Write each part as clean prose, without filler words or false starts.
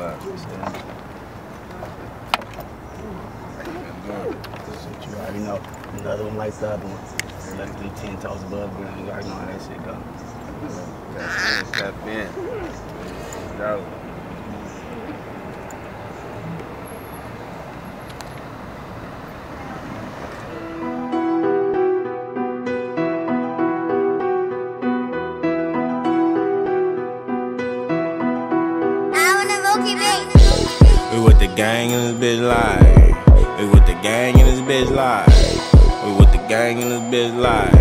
up. Shit, you already know. Another one like the other one. Let it be 10 toes above ground. You already know how that shit go. Step in. Go. We with the gang in this bitch live. We with the gang in this bitch live. We with the gang in this bitch live.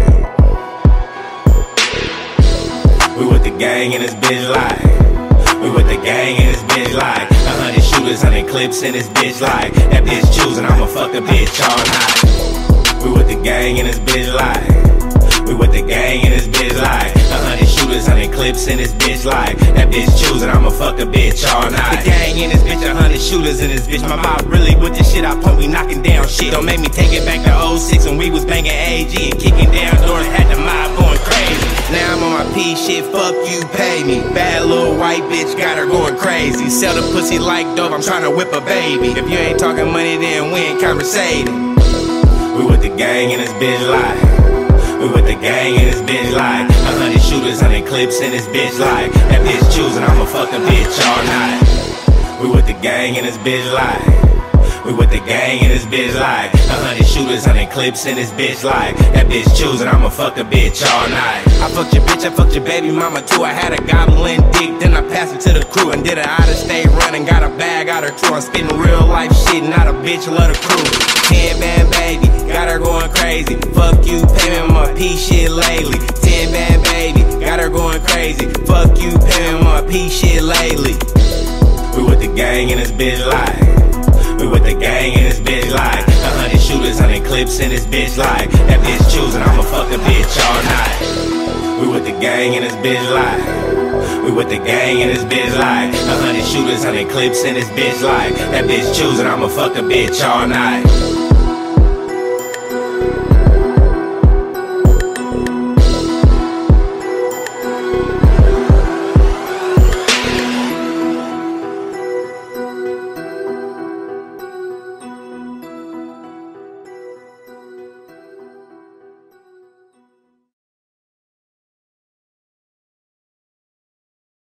We with the gang in this bitch live. We with the gang in this bitch live. 100 shooters, 100 clips in this bitch live. That bitch choosing, I'ma fuck a bitch all night. We with the gang in this bitch live. We with the gang in this bitch live. 100 shooters, 100 clips in this bitch live. That bitch choosing, I'ma fuck a bitch all night. The gang in this bitch, 100 shooters in this bitch. My mouth really with this shit I pump, we knocking down shit. Don't make me take it back to 06 when we was banging AG and kicking down doors, had the mob going crazy. Now I'm on my P shit, fuck you, pay me. Bad little white bitch, got her going crazy. Sell the pussy like dope, I'm trying to whip a baby. If you ain't talking money, then we ain't conversating. We with the gang in this bitch live. We with the gang in this bitch live. 100 shooters, 100 clips in this bitch live. That bitch choosing, I'ma fuck a bitch all night. We with the gang in this bitch live. We with the gang in this bitch live. 100 shooters, 100 clips in this bitch live. That bitch choosing, I'ma fuck a bitch all night. I fucked your bitch, I fucked your baby mama too. I had a goblin dick, then I passed it to the crew and did an out-of-state run and got a bag out her too. I'm spitting real life shit, not a bitch, love the crew. 10 band baby, got her going crazy. Fuck you, pay me on my P shit lately. 10 band baby, got her going crazy. Fuck you, pay me on my P shit lately. We with the gang in this bitch live. We with the gang in this bitch live. 100 shooters, 100 clips in this bitch live. That bitch choosing, I'ma fuck a bitch all night. We with the gang in this bitch live. We with the gang in this bitch live. 100 shooters, 100 clips in this bitch live. That bitch choosing, I'ma fuck a bitch all night.